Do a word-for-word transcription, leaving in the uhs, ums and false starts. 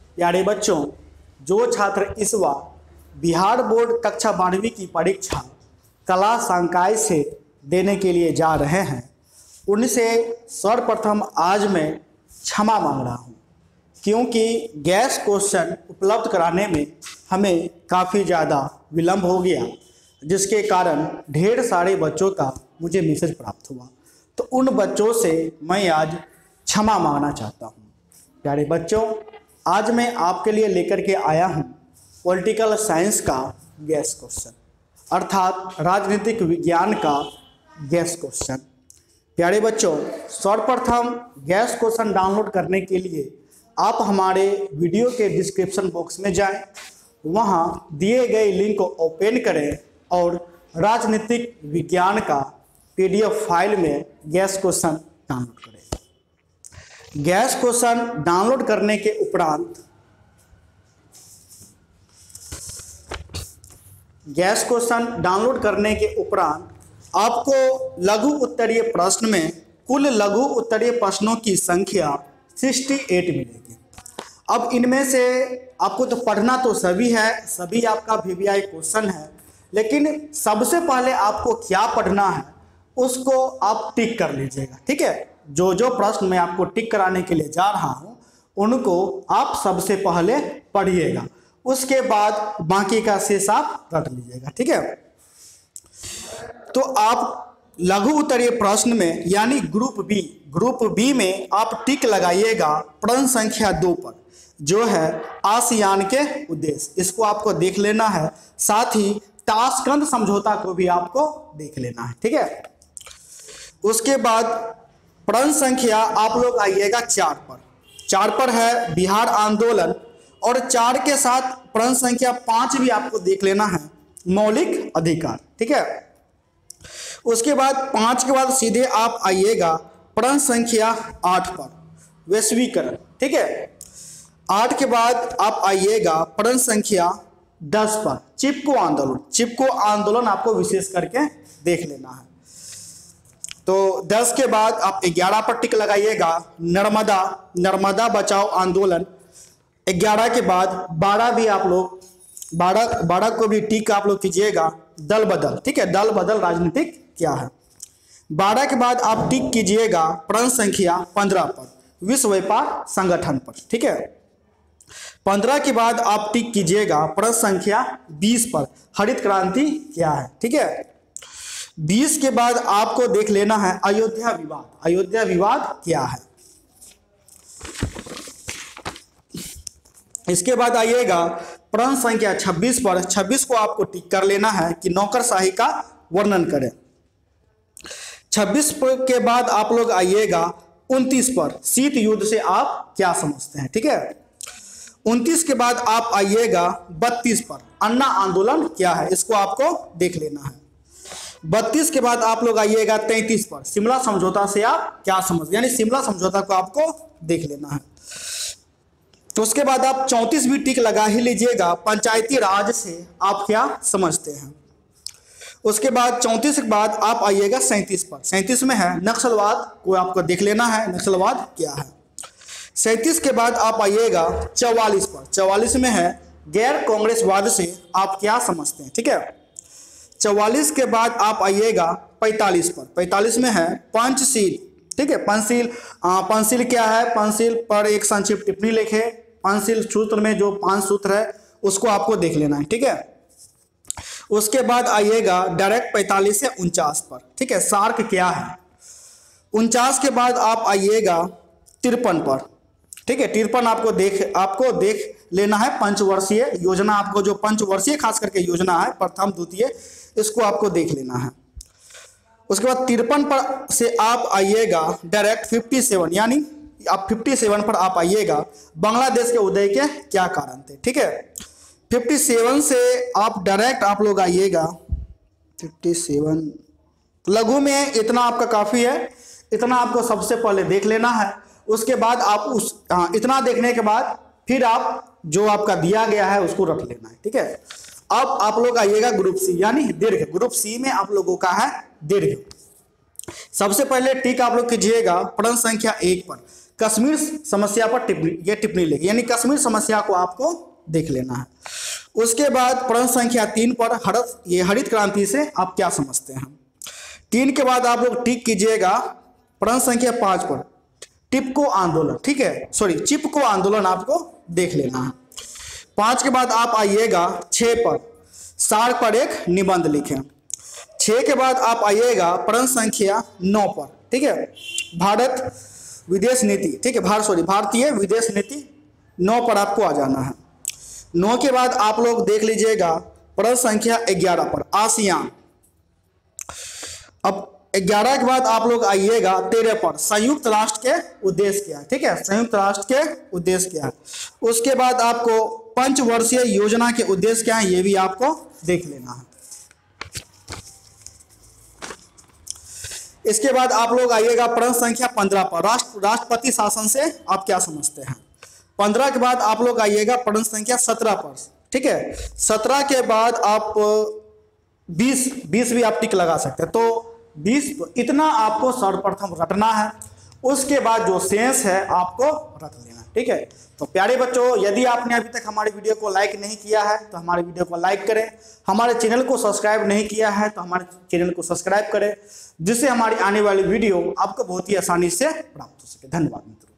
प्यारे बच्चों, जो छात्र इस बार बिहार बोर्ड कक्षा बारहवीं की परीक्षा कला संकाय से देने के लिए जा रहे हैं, उनसे सर्वप्रथम आज मैं क्षमा मांग रहा हूं, क्योंकि गैस क्वेश्चन उपलब्ध कराने में हमें काफ़ी ज़्यादा विलंब हो गया, जिसके कारण ढेर सारे बच्चों का मुझे मैसेज प्राप्त हुआ। तो उन बच्चों से मैं आज क्षमा मांगना चाहता हूं। प्यारे बच्चों, आज मैं आपके लिए लेकर के आया हूं पॉलिटिकल साइंस का गैस क्वेश्चन, अर्थात राजनीतिक विज्ञान का गैस क्वेश्चन। प्यारे बच्चों, सर्वप्रथम गैस क्वेश्चन डाउनलोड करने के लिए आप हमारे वीडियो के डिस्क्रिप्शन बॉक्स में जाएं, वहां दिए गए लिंक को ओपन करें और राजनीतिक विज्ञान का पीडीएफ फाइल में गैस क्वेश्चन डाउनलोड करें। गैस क्वेश्चन डाउनलोड करने के उपरांत गैस क्वेश्चन डाउनलोड करने के उपरांत आपको लघु उत्तरीय प्रश्न में कुल लघु उत्तरीय प्रश्नों की संख्या अड़सठ मिलेगी। अब इनमें से आपको तो पढ़ना तो सभी है, सभी आपका वीवीआई क्वेश्चन है, लेकिन सबसे पहले आपको क्या पढ़ना है उसको आप टिक कर लीजिएगा। ठीक है, जो जो प्रश्न मैं आपको टिक कराने के लिए जा रहा हूं उनको आप सबसे पहले पढ़िएगा, उसके बाद बाकी का शेष आप रट लीजिएगा। ठीक है, तो आप लघु उत्तरीय प्रश्न में यानी ग्रुप बी ग्रुप बी में आप टिक लगाइएगा प्रश्न संख्या दो पर, जो है आसियान के उद्देश्य। इसको आपको देख लेना है, साथ ही ताशकंद समझौता को भी आपको देख लेना है। ठीक है, उसके बाद प्रश्न संख्या आप लोग आइएगा चार पर। चार पर है बिहार आंदोलन, और चार के साथ प्रश्न संख्या पांच भी आपको देख लेना है, मौलिक अधिकार। ठीक है, उसके बाद पांच के बाद सीधे आप आइएगा प्रश्न संख्या आठ पर, वैश्वीकरण। ठीक है, आठ के बाद आप आइएगा प्रश्न संख्या दस पर, चिपको आंदोलन। चिपको आंदोलन आपको विशेष करके देख लेना है। तो दस के बाद आप ग्यारह पर टिक लगाइएगा नर्मदा नर्मदा बचाओ आंदोलन। ग्यारह के बाद बारह भी आप लोग बारह बारह को भी टिक आप लोग कीजिएगा दल बदल। ठीक है, दल बदल राजनीतिक क्या है। बारह के बाद आप टिक कीजिएगा प्रश्न संख्या पंद्रह पर, विश्व व्यापार संगठन पर। ठीक है, पंद्रह के बाद आप टिक कीजिएगा प्रश्न संख्या बीस पर, हरित क्रांति क्या है। ठीक है, बीस के बाद आपको देख लेना है अयोध्या विवाद। अयोध्या विवाद क्या है। इसके बाद आइएगा प्रश्न संख्या छब्बीस पर। छब्बीस को आपको टिक कर लेना है कि नौकरशाही का वर्णन करें। छब्बीस के बाद आप लोग आइएगा उनतीस पर, शीत युद्ध से आप क्या समझते हैं। ठीक है, उनतीस के बाद आप आइएगा बत्तीस पर, अन्ना आंदोलन क्या है, इसको आपको देख लेना है। बत्तीस के बाद आप लोग आइएगा तैंतीस पर, शिमला समझौता से आप क्या समझते, यानी शिमला समझौता को आपको देख लेना है। तो उसके बाद आप चौंतीस भी टिक लगा ही लीजिएगा, पंचायती राज से आप क्या समझते हैं। उसके बाद चौंतीस के बाद आप आइएगा सैंतीस पर। सैंतीस में है नक्सलवाद को आपको देख लेना है, नक्सलवाद क्या है। सैंतीस के बाद आप आइएगा चौवालीस पर। चौवालीस में है गैर कांग्रेसवाद से आप क्या समझते हैं। ठीक है, चौवालीस के बाद आप आइएगा पैंतालीस पर। पैंतालीस में है पंचशील। ठीक है, पंचशील पंचशील क्या है, पंचशील पर एक संक्षिप्त टिप्पणी लिखे। पंचशील सूत्र में जो पांच सूत्र है उसको आपको देख लेना है। ठीक है, उसके बाद आइएगा डायरेक्ट पैंतालीस से उनचास पर। ठीक है, सार्क क्या है। उनचास के बाद आप आइएगा तिरपन पर। ठीक है, तिरपन आपको देख आपको देख लेना है पंचवर्षीय योजना। आपको जो पंचवर्षीय खास करके योजना है प्रथम द्वितीय, इसको आपको देख लेना है। उसके बाद तिरपन पर से आप आइएगा डायरेक्ट सत्तावन, यानी आप सत्तावन पर आप आइएगा बांग्लादेश के उदय के क्या कारण थे। ठीक है, सत्तावन से आप डायरेक्ट आप लोग आइएगा सत्तावन। लघु में इतना आपका काफ़ी है, इतना आपको सबसे पहले देख लेना है। उसके बाद आप उस हाँ इतना देखने के बाद फिर आप जो आपका दिया गया है उसको रख लेना है। ठीक है, अब आप लोग आइएगा ग्रुप सी यानी दीर्घ। ग्रुप सी में आप लोगों का है दीर्घ। सबसे पहले टिक आप लोग कीजिएगा प्रश्न संख्या एक पर, कश्मीर समस्या पर टिप्पणी, ये टिप्पणी लिखी, यानी कश्मीर समस्या को आपको देख लेना है। उसके बाद प्रश्न संख्या तीन पर हरित ये हरित क्रांति से आप क्या समझते हैं। तीन के बाद आप लोग टिक कीजिएगा प्रश्न संख्या पाँच पर टिपको आंदोलन, ठीक है, सॉरी चिपको आंदोलन आपको देख लेना है। पाँच के बाद आप आइएगा छः पर सार पर एक निबंध लिखें। छः के बाद आप आइएगा प्रश्न संख्या नौ पर, ठीक है, भारत विदेश नीति, ठीक है, भारत सॉरी भारतीय विदेश नीति नौ पर आपको आ जाना है। नौ के बाद आप लोग देख लीजिएगा प्रश्न संख्या ग्यारह पर आसियान। अब ग्यारह के बाद आप लोग आइएगा तेरह पर संयुक्त राष्ट्र के उद्देश्य क्या है, ठीक है, संयुक्त राष्ट्र के उद्देश्य क्या है। उसके बाद आपको पंचवर्षीय योजना के उद्देश्य क्या है ये भी आपको देख लेना है। इसके बाद आप लोग आइएगा प्रश्न संख्या पंद्रह पर राष्ट्र राष्ट्रपति शासन से आप क्या समझते हैं। पंद्रह के बाद आप लोग आइएगा प्रश्न संख्या सत्रह पर, ठीक है, सत्रह के बाद आप बीस बीस भी आप टिक लगा सकते हैं। तो बीस इतना आपको सर्वप्रथम रटना है, उसके बाद जो शेष है आपको रट लेना, ठीक है। तो प्यारे बच्चों, यदि आपने अभी तक हमारे वीडियो को लाइक नहीं किया है तो हमारे वीडियो को लाइक करें, हमारे चैनल को सब्सक्राइब नहीं किया है तो हमारे चैनल को सब्सक्राइब करें, जिससे हमारी आने वाली वीडियो आपको बहुत ही आसानी से प्राप्त हो सके। धन्यवाद मित्रों।